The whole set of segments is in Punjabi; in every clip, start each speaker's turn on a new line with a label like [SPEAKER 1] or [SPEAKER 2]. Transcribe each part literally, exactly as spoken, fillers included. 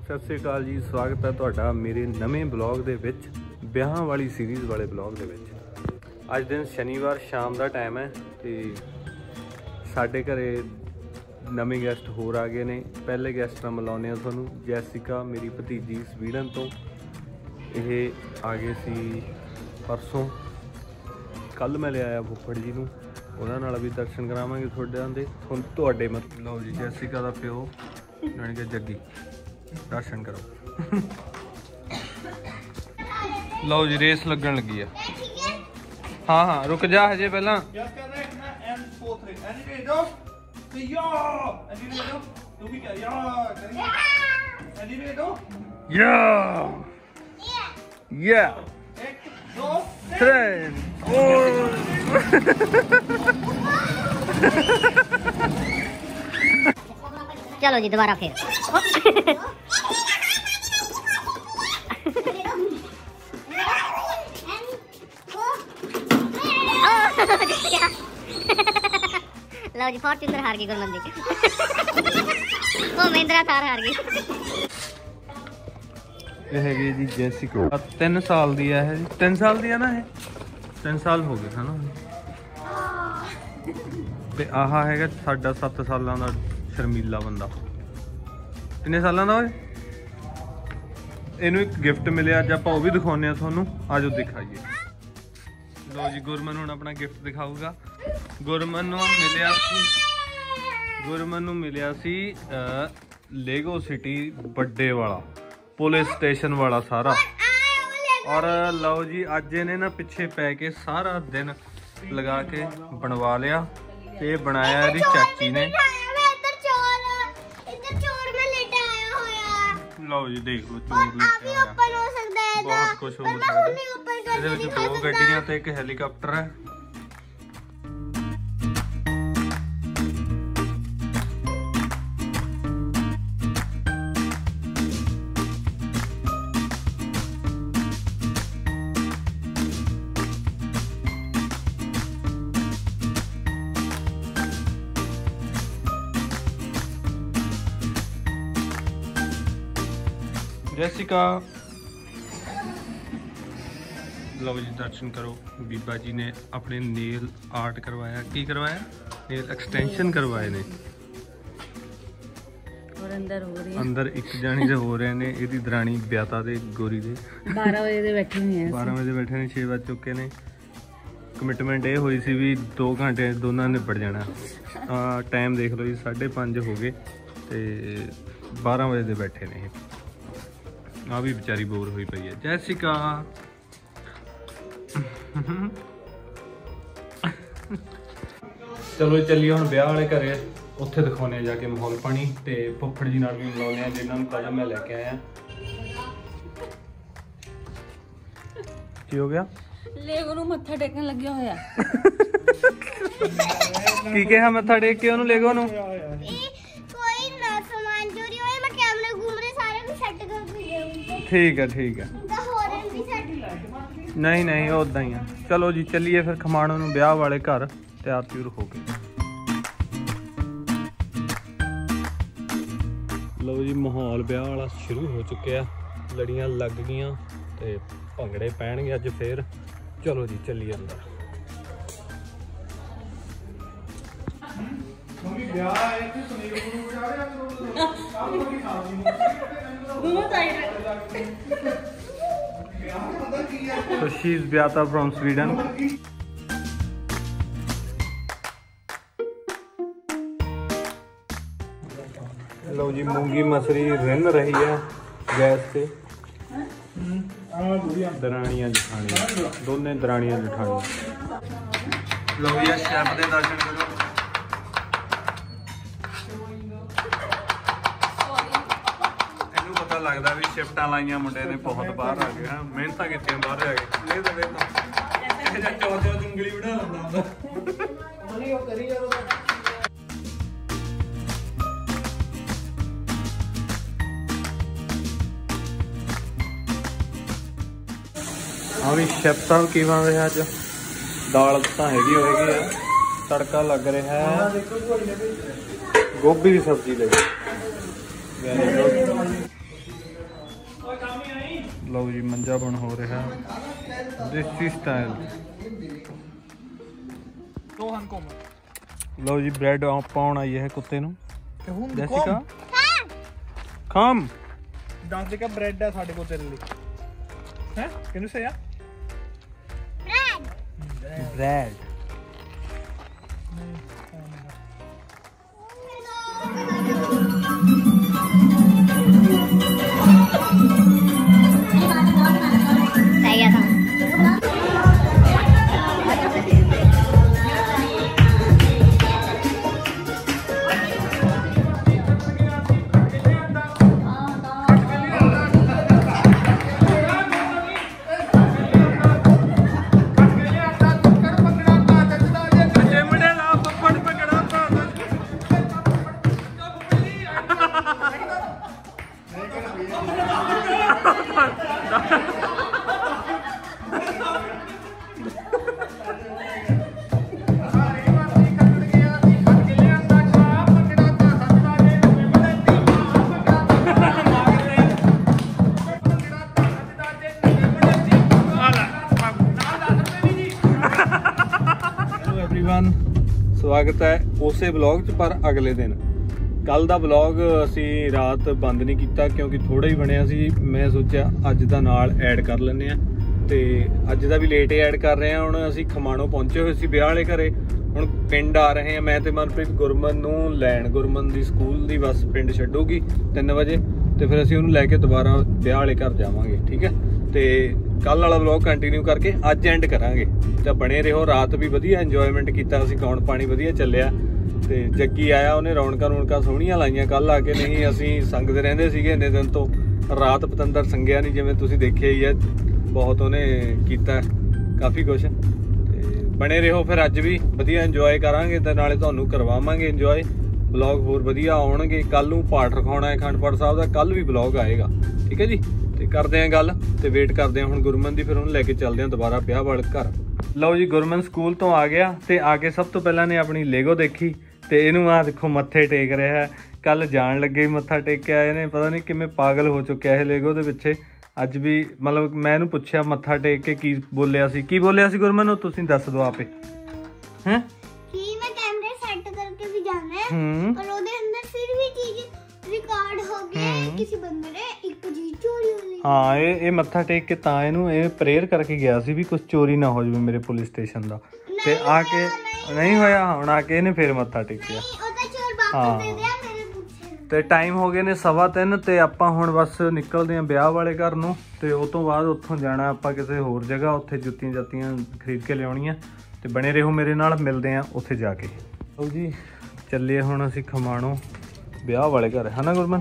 [SPEAKER 1] सत श्री अकाल जी, स्वागत है तुहाडा मेरे नवें ब्लॉग दे विच, ब्याहां वाली सीरीज़ वाले ब्लॉग दे विच। अज दिन शनिवार शाम का टाइम है तो साडे घरे नवे गैसट होर आ गए ने। पहले गैसट नाल मिलाउने आ तुहानूं, जैसिका मेरी भतीजी स्वीडन तो। ये आ गए सी परसों, कल मैं ले आया फुफड़ जी नूं, उन्हां नाल भी दर्शन करावांगे तुहाडे दे तुहाडे मत। लो जी, जैसिका दा प्यो यानी कि जग्गी, दर्शन करो। लो जी, रेस लगन लगी है। हाँ हाँ रुक जा हजे पहला।
[SPEAKER 2] चलो जी दोबारा फिर। लो जी, फॉर्च्यूनर हार गई गुरमन जी। वो महिंद्रा थार हार गई।
[SPEAKER 1] ये हैगी जी जैसिका, तीन साल दी है जी। तीन साल दी है ना, ये तीन साल हो गए है ना। ते आहा हैगा साडा सत्त सालां दा शर्मीला बंदा। किन्ने सालां दा होए? इनू एक गिफ्ट मिले अज, आपां ओह भी दिखाउने आ तुहानूं। आजो दिखाइए। लो जी, गुरमन हुण अपना गिफ्ट दिखाऊगा। गुरमन नूं मिलिया सी गुरमन नूं मिलिया सी लेगो सिटी बड्डे वाला, पुलिस स्टेशन वाला सारा। और लो जी, अज इन्हें ना पिछे पै के सारा दिन लगा के बनवा लिया। ते बनाया इहदी चाची ने। लो जी देख लो, चोर लेके आया, बहुत कुछ हो सकता है। इहदे विच दो गड्डियां ते एक हैलीकॉप्टर है। जैसिका, लो जी दर्शन करो। बीबा जी ने अपने नेल आर्ट करवाया। की करवाया? नेल एक्सटेंशन करवाए ने।
[SPEAKER 3] और अंदर हो रही है,
[SPEAKER 1] अंदर एक जानी से हो रहे ने। इहदी दरानी ब्याता दे गोरी दे
[SPEAKER 3] बारह बजे दे बैठे हुए हैं।
[SPEAKER 1] बारह बजे बैठे ने, छे बज चुके ने। कमिटमेंट ये हुई सी भी दो घंटे दोनों निपट जाना। टाइम देख लो जी, साढ़े पाँच हो गए तो बारह बजे दे बैठे ने। आ भी बेचारी बोर हुई पई है। जैसिका चलो चलिए हुण ब्याह वाले घरे, उत्थे दिखाने जाके माहौल पानी। ते फुफड़ जी नाल भी मिलाउने, जिन्हां नूं कल मैं लेके आया। की हो गया?
[SPEAKER 3] लेगो नूं मत्था टेकन लग्या होया।
[SPEAKER 1] की कहा मत्था टेक के ओनू लेगो नूं? ठीक है ठीक है, नहीं नहीं उदा ही है। चलो जी चलिए फिर खमाणों नूं ब्याह वाले घर तैयार त्यूर हो गए। लो जी, माहौल ब्याह वाला शुरू हो चुके हैं। लड़ियां लग गईयां ते भंगड़े पैणगे अज फिर। चलो जी चलिए अंदर। So she's Beata from Sweden. लो जी, मूंगी मसरी रिन रही है गैस से। दरानियां जठानियां, दोने दरानियां जठानियां। लो जी, शेफ दे दर्शन करो। लगता भी शिफ्टा लाइया मुंडे ने बहुत बाहर आ गए, मेहनत की बाहर आ गए। चौथ चौथ उंगली बढ़ा लगा। हाँ भी शेफ साहब की बन रहा अज? दाल तो हैगी होगी, तड़का लग रहा है, गोभी की सब्जी लगी। ਲਓ ਜੀ ਮੰਜਾ ਬਣ ਹੋ ਰਿਹਾ ਦੇਸੀ ਸਟਾਈਲ। ਲਓ ਜੀ ਬ੍ਰੈਡ ਪਾਉਣ ਆਈ ਹੈ ਕੁੱਤੇ ਨੂੰ। ਜੈਸਿਕਾ ਖਾਮ
[SPEAKER 4] ਦੱਸ ਦੇ ਕਿ ਬ੍ਰੈਡ ਹੈ ਸਾਡੇ ਕੋਲ ਤੇਰੇ ਲਈ ਹੈ ਕਿਹਨੂੰ ਸਿਆ
[SPEAKER 1] ਬ੍ਰੈਡ।
[SPEAKER 2] सही है था।
[SPEAKER 1] ਸਵਾਗਤ ਹੈ ਉਸੇ ਵਲੌਗ 'ਚ ਪਰ ਅਗਲੇ ਦਿਨ। ਕੱਲ ਦਾ ਵਲੌਗ ਅਸੀਂ ਰਾਤ ਬੰਦ ਨਹੀਂ ਕੀਤਾ ਕਿਉਂਕਿ ਥੋੜਾ ਹੀ ਬਣਿਆ ਸੀ। ਮੈਂ ਸੋਚਿਆ ਅੱਜ ਦਾ ਨਾਲ ਐਡ ਕਰ ਲੈਂਦੇ ਆ ਤੇ ਅੱਜ ਦਾ ਵੀ ਲੇਟ ਐਡ ਕਰ ਰਹੇ ਹਾਂ। ਹੁਣ ਅਸੀਂ ਖਮਾਣੋਂ ਪਹੁੰਚੇ ਹੋਏ ਸੀ ਵਿਆਹ ਵਾਲੇ ਘਰੇ। ਹੁਣ ਪਿੰਡ ਆ ਰਹੇ ਹਾਂ ਮੈਂ ਤੇ ਮਨਪ੍ਰੀਤ ਗੁਰਮਨ ਨੂੰ ਲੈਣ। ਗੁਰਮਨ ਦੀ ਸਕੂਲ ਦੀ ਬੱਸ ਪਿੰਡ ਛੱਡੂਗੀ ਤਿੰਨ ਵਜੇ ਤੇ ਫਿਰ ਅਸੀਂ ਉਹਨੂੰ ਲੈ ਕੇ ਦੁਬਾਰਾ ਵਿਆਹ ਵਾਲੇ ਘਰ ਜਾਵਾਂਗੇ। ਠੀਕ ਹੈ ਤੇ ਕੱਲ ਵਾਲਾ ਵਲੌਗ ਕੰਟੀਨਿਊ ਕਰਕੇ ਅੱਜ ਐਂਡ ਕਰਾਂਗੇ ਤਾਂ ਬਣੇ ਰਹੋ। ਰਾਤ ਵੀ ਵਧੀਆ ਇੰਜੋਇਮੈਂਟ ਕੀਤਾ ਅਸੀਂ, ਗਾਉਣ ਪਾਣੀ ਵਧੀਆ ਚੱਲਿਆ ਤੇ ਜੱਗੀ ਆਇਆ, ਉਹਨੇ ਰੌਣਕਾਂ ਰੌਣਕਾਂ ਸੋਹਣੀਆਂ ਲਾਈਆਂ ਕੱਲ ਆ ਕੇ। ਨਹੀਂ ਅਸੀਂ ਸੰਗਦੇ ਰਹਿੰਦੇ ਸੀਗੇ ਇੰਨੇ ਦਿਨ ਤੋਂ, ਰਾਤ ਪਤੰਦਰ ਸੰਗਿਆ ਨਹੀਂ ਜਿਵੇਂ ਤੁਸੀਂ ਦੇਖਿਆ ਹੀ ਹੈ। ਬਹੁਤ ਉਹਨੇ ਕੀਤਾ ਕਾਫੀ ਕੁਛ ਤੇ ਬਣੇ ਰਹੋ ਫਿਰ ਅੱਜ ਵੀ ਵਧੀਆ ਇੰਜੋਏ ਕਰਾਂਗੇ ਤੇ ਨਾਲੇ ਤੁਹਾਨੂੰ ਕਰਵਾਵਾਂਗੇ ਇੰਜੋਏ। ਵਲੌਗ ਹੋਰ ਵਧੀਆ ਆਉਣਗੇ। ਕੱਲ ਨੂੰ ਪਾਠ ਰਖਾਉਣਾ ਹੈ ਅਖੰਡ ਪਾਠ ਸਾਹਿਬ ਦਾ, ਕੱਲ ਵੀ ਵਲੌਗ ਆਏਗਾ। ਠੀਕ ਹੈ ਜੀ ਤੇ ਕਰਦੇ ਆਂ ਗੱਲ ਤੇ ਵੇਟ ਕਰਦੇ ਆਂ ਹੁਣ ਗੁਰਮਨ ਦੀ, ਫਿਰ ਉਹਨੂੰ ਲੈ ਕੇ ਚੱਲਦੇ ਆਂ ਦੁਬਾਰਾ ਵਿਆਹ ਵਾਲੇ ਘਰ। ਲਓ ਜੀ ਗੁਰਮਨ ਸਕੂਲ ਤੋਂ ਆ ਗਿਆ ਤੇ ਆ ਕੇ ਸਭ ਤੋਂ ਪਹਿਲਾਂ ਨੇ ਆਪਣੀ ਲੈਗੋ ਦੇਖੀ ਤੇ ਇਹਨੂੰ ਆ ਦੇਖੋ ਮੱਥੇ ਟੇਕ ਰਿਹਾ ਹੈ। ਕੱਲ ਜਾਣ ਲੱਗੇ ਮੱਥਾ ਟੇਕਿਆ ਇਹਨੇ, ਪਤਾ ਨਹੀਂ ਕਿਵੇਂ ਪਾਗਲ ਹੋ ਚੁੱਕਿਆ ਇਹ ਲੈਗੋ ਦੇ ਪਿੱਛੇ। ਅੱਜ ਵੀ ਮਤਲਬ ਮੈਂ ਇਹਨੂੰ ਪੁੱਛਿਆ ਮੱਥਾ ਟੇਕ ਕੇ ਕੀ ਬੋਲਿਆ ਸੀ, ਕੀ ਬੋਲਿਆ ਸੀ ਗੁਰਮਨ ਉਹ ਤੁਸੀਂ ਦੱਸ ਦਿਓ ਆਪੇ। ਹੈਂ
[SPEAKER 5] कि मैं कैमरे सेट करके भी जाना है
[SPEAKER 1] हम्म
[SPEAKER 5] पर ਉਹਦੇ ਅੰਦਰ ਫਿਰ ਵੀ ਚੀਜ਼ ਰਿਕਾਰਡ ਹੋ ਗਈ ਕਿਸੇ ਬੰਦੇ ਨੇ ਇੱਕ ਚੀਜ਼ ਚੋਰੀ ਹੋ ਗਈ।
[SPEAKER 1] ਹਾਂ ਇਹ ਇਹ ਮੱਥਾ ਟੇਕ ਕੇ ਤਾਂ ਇਹਨੂੰ ਇਹ ਪ੍ਰੇਅਰ ਕਰਕੇ ਗਿਆ ਸੀ ਵੀ ਕੁਝ ਚੋਰੀ ਨਾ ਹੋ ਜਾਵੇ ਮੇਰੇ ਪੁਲਿਸ ਸਟੇਸ਼ਨ ਦਾ। ਤੇ ਆ ਕੇ ਨਹੀਂ ਹੋਇਆ, ਹੁਣ ਆ ਕੇ ਇਹਨੇ ਫਿਰ ਮੱਥਾ ਟੇਕਿਆ।
[SPEAKER 5] ਉਹਦਾ ਚੋਰ ਵਾਪਸ ਦੇ ਦਿਆ ਮੇਰੇ ਪੁੱਛੇ
[SPEAKER 1] ਤੇ ਟਾਈਮ ਹੋ ਗਏ ਨੇ ਸਵਾ ਤਿੰਨ ਤੇ ਆਪਾਂ ਹੁਣ ਬਸ ਨਿਕਲਦੇ ਆਂ ਵਿਆਹ ਵਾਲੇ ਘਰ ਨੂੰ ਤੇ ਉਸ ਤੋਂ ਬਾਅਦ ਉੱਥੋਂ ਜਾਣਾ ਆਪਾਂ ਕਿਸੇ ਹੋਰ ਜਗ੍ਹਾ, ਉੱਥੇ ਜੁੱਤੀਆਂ ਜਾਤੀਆਂ ਖਰੀਦ ਕੇ ਲਿਆਉਣੀਆਂ ਤੇ ਬਣੇ ਰਹੋ ਮੇਰੇ ਨਾਲ, ਮਿਲਦੇ ਆਂ ਉੱਥੇ ਜਾ ਕੇ। ਲਓ ਜੀ ਚੱਲੇ ਹੁਣ ਅਸੀਂ ਖਮਾਣੋਂ ਵਿਆਹ ਵਾਲੇ ਘਰ, ਹੈ ਨਾ ਗੁਰਮਨ?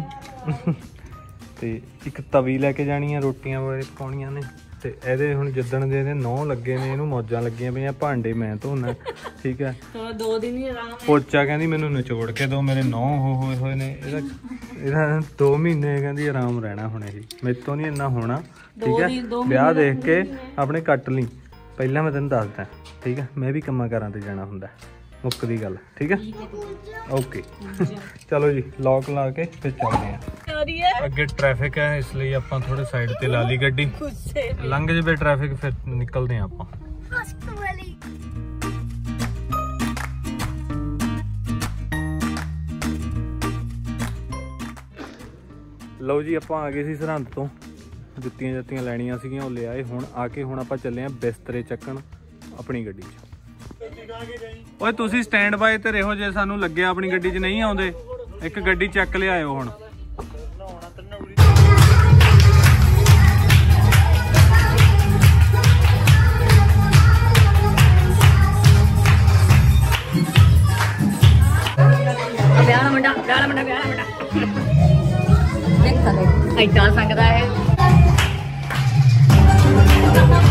[SPEAKER 1] ਤੇ ਇੱਕ ਤਵੀ ਲੈ ਕੇ ਜਾਣੀ ਆ, ਰੋਟੀਆਂ ਵਾਲੇ ਪਾਉਣੀਆਂ ਨੇ ਤੇ ਇਹਦੇ ਹੁਣ ਜਿੱਦਣ ਦੇ ਇਹਦੇ ਨੌ ਲੱਗੇ ਨੇ ਇਹਨੂੰ ਮੌਜਾਂ ਲੱਗੀਆਂ ਪਈਆਂ, ਭਾਂਡੇ ਮੈਂ ਧੋਣਾ। ਠੀਕ ਹੈ
[SPEAKER 3] ਦੋ ਦਿਨ ਹੀ ਆਰਾਮ।
[SPEAKER 1] ਪੋਚਾ ਕਹਿੰਦੀ ਮੈਨੂੰ ਨਿਚੋੜ ਕੇ ਦੋ, ਮੇਰੇ ਨੌ ਹੋ ਹੋਏ ਹੋਏ ਨੇ। ਇਹਦਾ ਇਹਦਾ ਦੋ ਮਹੀਨੇ ਕਹਿੰਦੀ ਆਰਾਮ ਰਹਿਣਾ ਹੁਣ, ਇਹ ਮੇਰੇ ਤੋਂ ਨਹੀਂ ਇੰਨਾ ਹੋਣਾ। ਠੀਕ ਹੈ ਵਿਆਹ ਦੇਖ ਕੇ ਆਪਣੇ ਕੱਟ ਲਈ, ਪਹਿਲਾਂ ਮੈਂ ਤੈਨੂੰ ਦੱਸਦਾ। ਠੀਕ ਹੈ ਮੈਂ ਵੀ ਕੰਮਾਂ ਕਾਰਾਂ ਤੇ ਜਾਣਾ ਹੁੰਦਾ, ਮੁੱਕਦੀ ਗੱਲ। ਠੀਕ ਹੈ ਓਕੇ ਚਲੋ ਜੀ ਲੌਕ ਲਾ ਕੇ ਫਿਰ ਚੱਲਦੇ ਹਾਂ। ਅੱਗੇ ਟ੍ਰੈਫਿਕ ਹੈ ਇਸ ਲਈ ਆਪਾਂ ਥੋੜੇ ਸਾਈਡ ਤੇ ਲਾ ਲਈ ਗੱਡੀ, ਲੰਘ ਜਵੇ ਟ੍ਰੈਫਿਕ ਫਿਰ ਨਿਕਲਦੇ ਹਾਂ ਆਪਾਂ। ਲਓ ਜੀ ਆਪਾਂ ਆ ਗਏ ਸੀ ਸਰਹੰਦ ਤੋਂ, ਜੁੱਤੀਆਂ ਜੁੱਤੀਆਂ ਲੈਣੀਆਂ ਸੀਗੀਆਂ ਉਹ ਲਿਆਏ। ਹੁਣ ਆ ਕੇ ਹੁਣ ਆਪਾਂ ਚੱਲੇ ਆਂ ਬਿਸਤਰੇ ਚੱਕਣ ਆਪਣੀ ਗੱਡੀ 'ਚ। ਓਏ ਤੁਸੀਂ ਸਟੈਂਡ ਬਾਏ ਤੇ ਰਹੋ, ਜੇ ਸਾਨੂੰ ਲੱਗਿਆ ਆਪਣੀ ਗੱਡੀ 'ਚ ਨਹੀਂ ਆਉਂਦੇ ਇੱਕ ਗੱਡੀ ਚੱਕ ਲਿਆਇਓ ਹੁਣ।
[SPEAKER 2] ਵਿਆਹ ਦਾ ਮੁੰਡਾ ਵਿਆਹ ਦਾ ਮੁੰਡਾ ਵਿਆਹ ਦਾ ਮੁੰਡਾ ਦੇਖ ਸਕਦੇ ਐਡਾ ਸੰਗਦਾ ਹੈ।